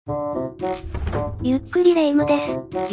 ゆっくりレ夢ムです。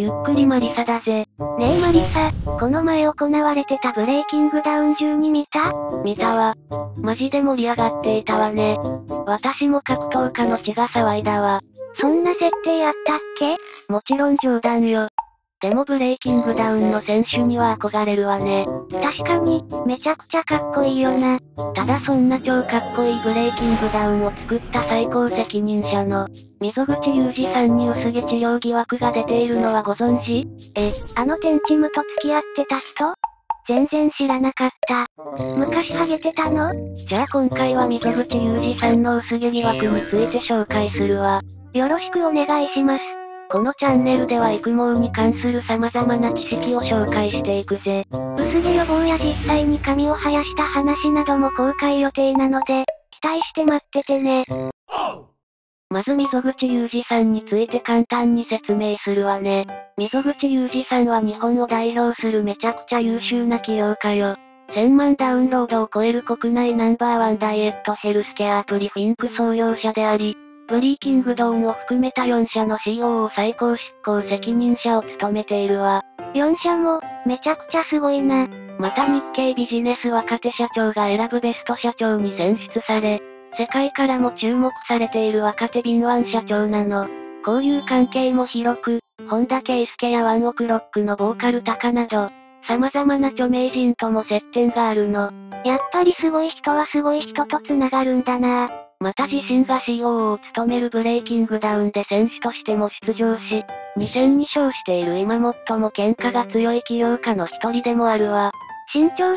ゆっくりマリサだぜ。 ねえマリサ、この前行われてたブレイキングダウン12見た？ 見たわ。マジで盛り上がっていたわね。私も格闘家の血が騒いだわ。 そんな設定あったっけ？ もちろん冗談よ。でもブレイキングダウンの選手には憧れるわね。 確かに、めちゃくちゃかっこいいよな。 ただそんな超かっこいいブレイキングダウンを作った最高責任者の、溝口祐二さんに薄毛治療疑惑が出ているのはご存知？ あのテンチムと付き合ってた人？全然知らなかった。昔ハゲてたの？ じゃあ今回は溝口祐二さんの薄毛疑惑について紹介するわ。 よろしくお願いします。 このチャンネルでは育毛に関する様々な知識を紹介していくぜ。 薄毛予防や実際に髪を生やした話なども公開予定なので、期待して待っててね。 まず溝口祐二さんについて簡単に説明するわね。溝口祐二さんは日本を代表するめちゃくちゃ優秀な起業家よ。1000万ダウンロードを超える国内ナンバーワンダイエットヘルスケアアプリフィンク創業者であり、ブリーキングドーンを含めた4社の COO 最高執行責任者を務めているわ。 4社も、めちゃくちゃすごいな。 また日経ビジネス若手社長が選ぶベスト社長に選出され、世界からも注目されている若手敏腕社長なの。交友関係も広く、本田圭佑やワンオクロックのボーカルタカなど、様々な著名人とも接点があるの。 やっぱりすごい人はすごい人と繋がるんだな。 また自身が COO を務めるブレイキングダウンで選手としても出場し、2戦2勝している今最も喧嘩が強い起業家の一人でもあるわ。 身長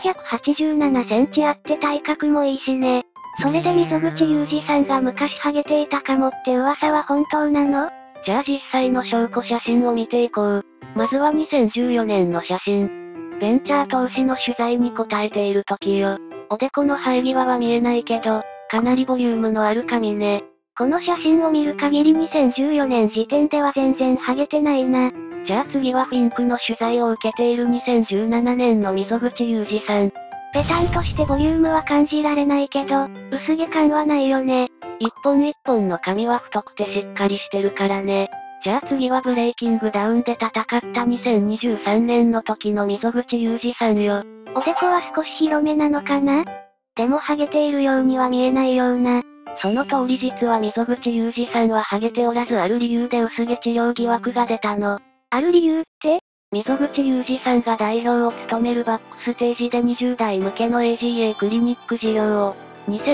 187センチあって体格もいいしね。それで溝口祐二さんが昔ハゲていたかもって噂は本当なの？ じゃあ実際の証拠写真を見ていこう。まずは2014年の写真。ベンチャー投資の取材に答えている時よ。おでこの生え際は見えないけど、かなりボリュームのある髪ね。 この写真を見る限り2014年時点では全然ハゲてないな。 じゃあ次はフィンクの取材を受けている2017年の溝口祐二さん。 ペタンとしてボリュームは感じられないけど、薄毛感はないよね。 一本一本の髪は太くてしっかりしてるからね。じゃあ次はブレイキングダウンで戦った2023年の時の溝口祐二さんよ。 おでこは少し広めなのかな？でもハゲているようには見えないような。 その通り実は溝口祐二さんはハゲておらずある理由で薄毛治療疑惑が出たの。 ある理由って？ 溝口祐二さんが代表を務めるバックステージで20代向けの AGA クリニック事業を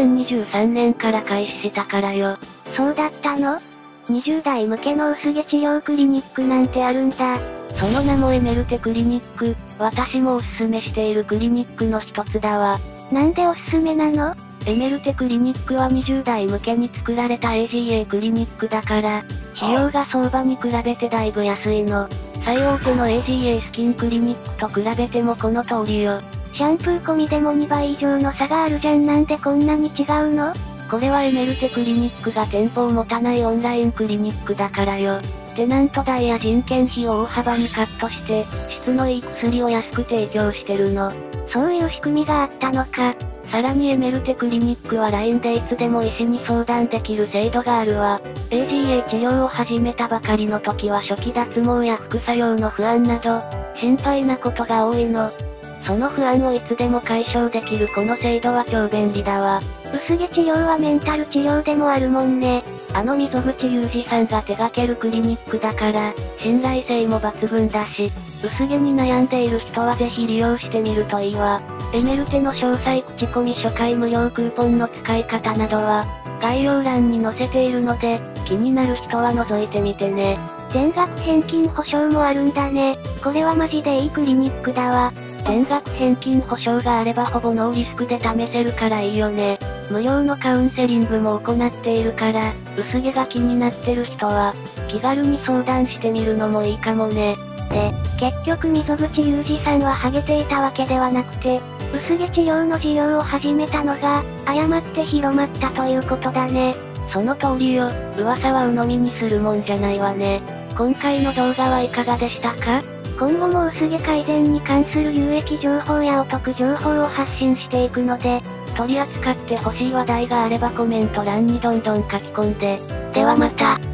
2023年から開始したからよ。 そうだったの？20代向けの薄毛治療クリニックなんてあるんだ。 その名もエメルテクリニック、私もおすすめしているクリニックの一つだわ。 なんでおすすめなの？ エメルテクリニックは20代向けに作られた AGA クリニックだから、費用が相場に比べてだいぶ安いの。最大手の AGA スキンクリニックと比べてもこの通りよ。 シャンプー込みでも2倍以上の差があるじゃん。なんでこんなに違うの？ これはエメルテクリニックが店舗を持たないオンラインクリニックだからよ。テナント代や人件費を大幅にカットして、質のいい薬を安く提供してるの。 そういう仕組みがあったのか。 さらにエメルテクリニックは LINE でいつでも医師に相談できる制度があるわ。AGA 治療を始めたばかりの時は初期脱毛や副作用の不安など、心配なことが多いの。その不安をいつでも解消できるこの制度は超便利だわ。 薄毛治療はメンタル治療でもあるもんね。 溝口祐二さんが手掛けるクリニックだから、信頼性も抜群だし、薄毛に悩んでいる人はぜひ利用してみるといいわ。エメルテの詳細口コミ初回無料クーポンの使い方などは、概要欄に載せているので、気になる人は覗いてみてね。 全額返金保証もあるんだね。これはマジでいいクリニックだわ。 全額返金保証があればほぼノーリスクで試せるからいいよね。無料のカウンセリングも行っているから、薄毛が気になってる人は、気軽に相談してみるのもいいかもね。 で、結局溝口祐二さんはハゲていたわけではなくて、薄毛治療の事業を始めたのが、誤って広まったということだね。 その通りよ。噂は鵜呑みにするもんじゃないわね。今回の動画はいかがでしたか？ 今後も薄毛改善に関する有益情報やお得情報を発信していくので、 取り扱ってほしい話題があればコメント欄にどんどん書き込んで。 ではまた。